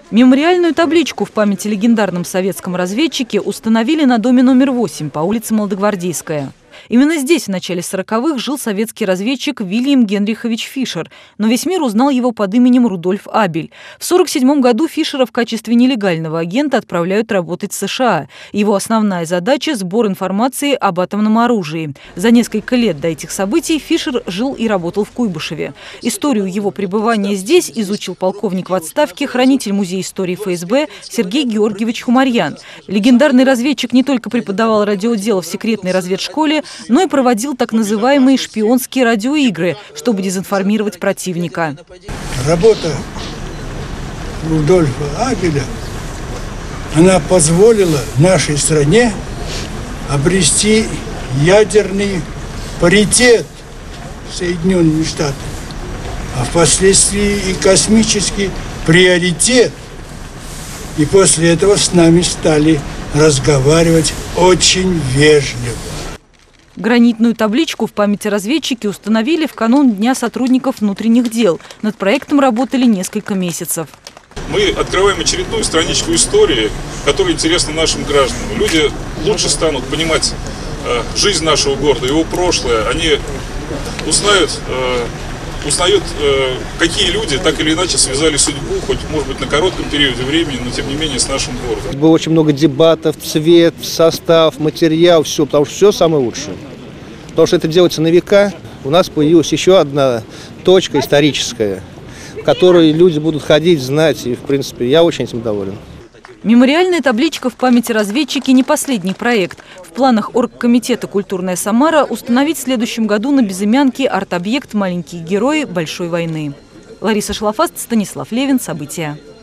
Мемориальную табличку в память о легендарном советском разведчике установили на доме номер 8 по улице Молодогвардейская. Именно здесь в начале 40-х жил советский разведчик Вильям Генрихович Фишер, но весь мир узнал его под именем Рудольф Абель. В 1947 году Фишера в качестве нелегального агента отправляют работать в США. Его основная задача – сбор информации об атомном оружии. За несколько лет до этих событий Фишер жил и работал в Куйбышеве. Историю его пребывания здесь изучил полковник в отставке, хранитель Музея истории ФСБ Сергей Георгиевич Хумарьян. Легендарный разведчик не только преподавал радиодело в секретной разведшколе, но и проводил так называемые шпионские радиоигры, чтобы дезинформировать противника. Работа Рудольфа Абеля, она позволила нашей стране обрести ядерный паритет с Соединенными Штатами, а впоследствии и космический приоритет. И после этого с нами стали разговаривать очень вежливо. Гранитную табличку в память о разведчике установили в канун Дня сотрудников внутренних дел. Над проектом работали несколько месяцев. Мы открываем очередную страничку истории, которая интересна нашим гражданам. Люди лучше станут понимать жизнь нашего города, его прошлое. Они узнают, какие люди так или иначе связали судьбу, хоть, может быть, на коротком периоде времени, но тем не менее с нашим городом. Было очень много дебатов, цвет, состав, материал, все, потому что все самое лучшее. Потому что это делается на века. У нас появилась еще одна точка историческая, в которой люди будут ходить, знать, и, в принципе, я очень этим доволен. Мемориальная табличка в память о разведчике – не последний проект. В планах оргкомитета «Культурная Самара» установить в следующем году на Безымянке арт-объект «Маленькие герои Большой войны». Лариса Шлафаст, Станислав Левин. События.